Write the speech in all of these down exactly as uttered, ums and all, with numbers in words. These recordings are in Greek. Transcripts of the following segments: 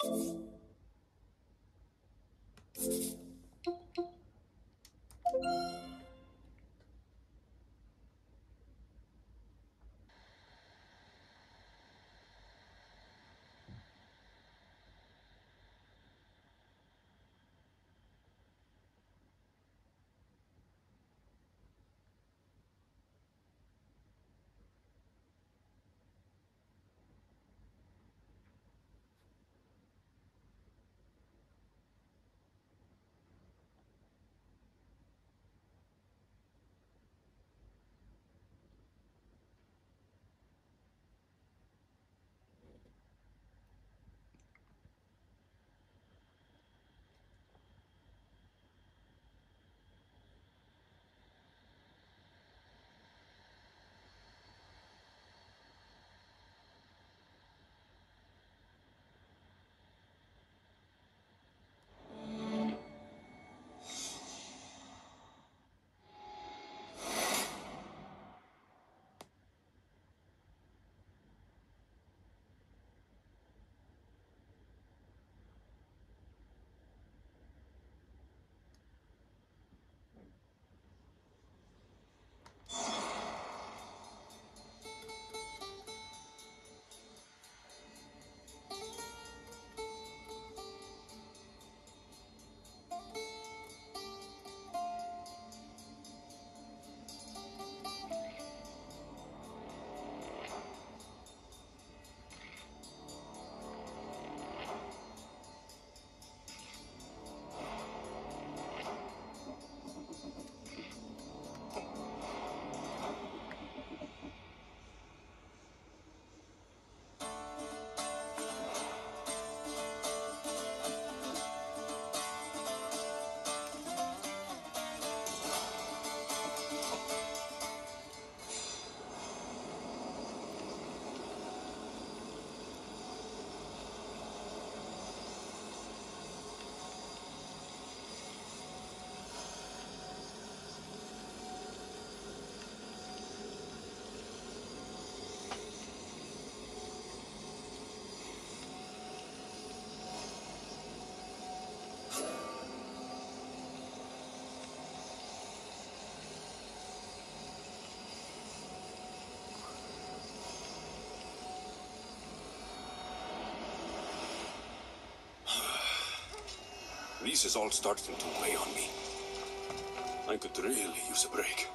This is all starting to weigh on me. I could really use a break.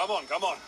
Come on, come on.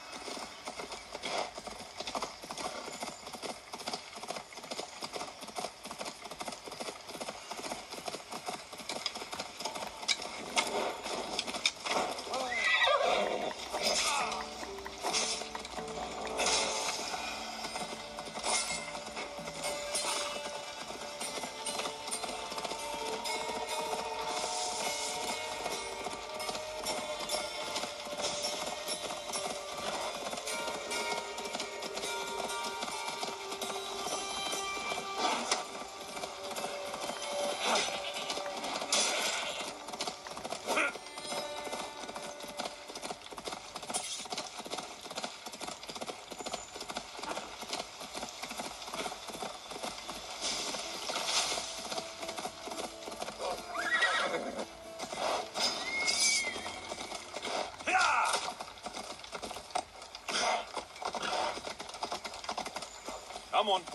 Come on.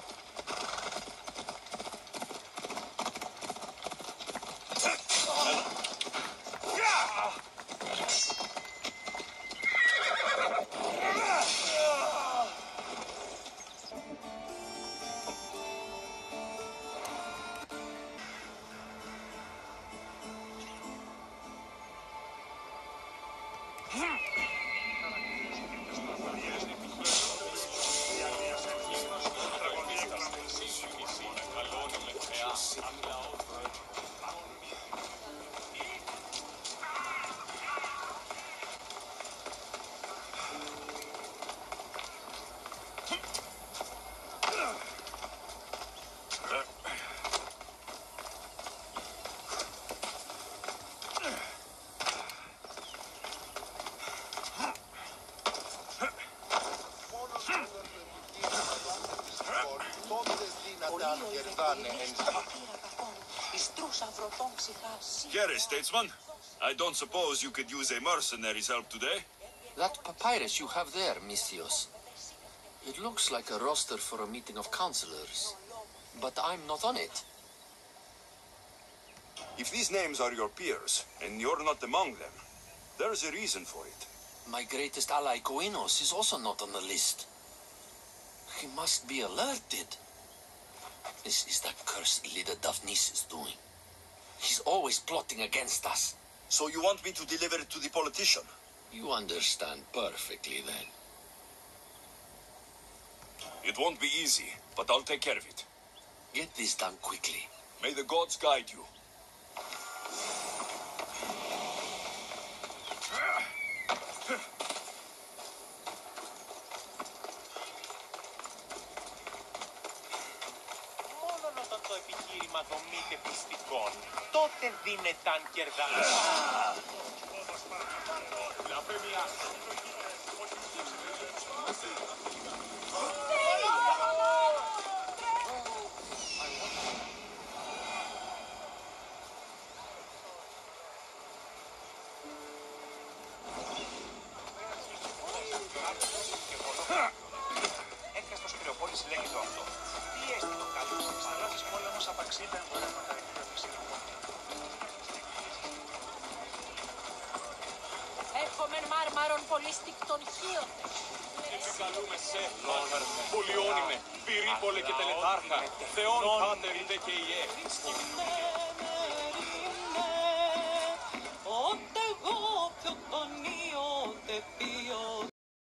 Here, statesman. I don't suppose you could use a mercenary's help today? That papyrus you have there, Misthios. It looks like a roster for a meeting of councillors, but I'm not on it. If these names are your peers, and you're not among them, there's a reason for it. My greatest ally, Koinos, is also not on the list. He must be alerted. This is that cursed leader Daphnis is doing. He's always plotting against us. So you want me to deliver it to the politician? You understand perfectly, then. It won't be easy, but I'll take care of it. Get this done quickly. May the gods guide you. Δομείται πιστικών, τότε δίνεται αν κερδάς. Έρχεται στο Σπυροπόλης λέγει το αυτό. Τι έστει το καλό της εξτραλώσεις πόλεμος απαξίδα εμπορεύματα εκπαίδευση. Έχουμε μάρμαρον πολυστικτών χίωτε. Επικαλούμε σε, πολιόνιμε, πυρήπολε και τελετάρχα, θεών πάτερ είτε και ιέ.